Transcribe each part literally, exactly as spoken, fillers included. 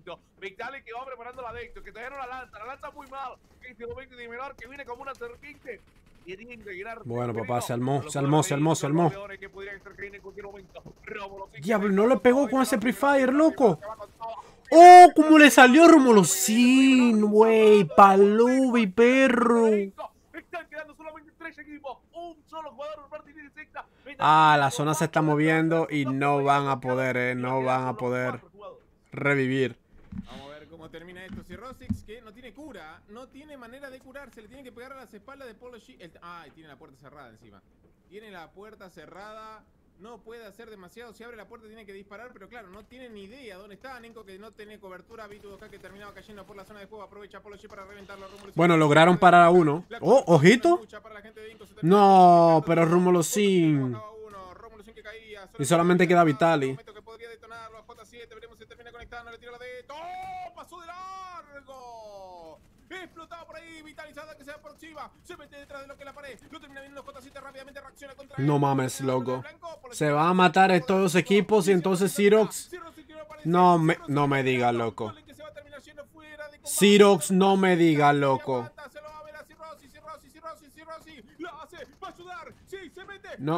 momento. Vitali que va preparando la Adicto, que todavía no la lanza. La lanza muy mal. Este momento de menor que viene como una serpiente. Bueno, papá, se armó, se armó, se armó, se armó. Que Diablo, no le pegó con ese Pre-Fire, loco. ¡Oh! ¿Cómo le salió Romolocin, güey? Palubi, perro. Están quedando solamente tres equipos. Un solo jugador por parte de Secta. Ah, la zona se está moviendo y no van a poder, eh. No van a poder revivir. Vamos a ver cómo termina esto. Si Rosix, que no tiene cura, no tiene manera de curarse, le tiene que pegar a las espaldas de Polo G. El... Ay, tiene la puerta cerrada encima. Tiene la puerta cerrada. No puede hacer demasiado. Si abre la puerta tiene que disparar, pero claro, no tiene ni idea dónde está. Nenko que no tiene cobertura. Vitu acá que terminaba cayendo por la zona de juego. Aprovecha Polo G para reventarlo. Bueno, lograron parar a uno. Oh, ojito. No, pero Romolocin. Y solamente queda Vitali. Veremos si termina conectando. Le tira la de... ¡Oh! ¡Pasó de largo! Explotado por ahí, vitalizada que se aproxima. Se mete detrás de lo que es la pared. Lo termina viendo los J siete rápidamente. Reacciona contra él. No mames, loco. Se van a matar estos dos equipos y entonces Sirox. No me, no me diga, loco. Sirox, no me diga, loco. No.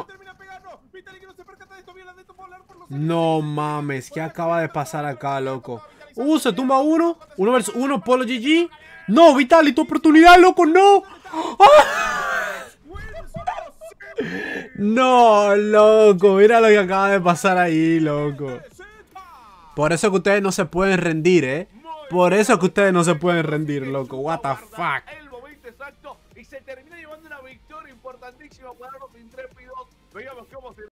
No mames, ¿qué acaba de pasar acá, loco? Uh, se tumba uno. Uno versus uno, Polo G G. No, Vitali, tu oportunidad, loco, no. ¡Ah! No, loco, mira lo que acaba de pasar ahí, loco. Por eso que ustedes no se pueden rendir, eh. Por eso que ustedes no se pueden rendir, loco. What the fuck. El momento exacto y se termina llevando una victoria importantísima para los intrépidos. Veamos cómo se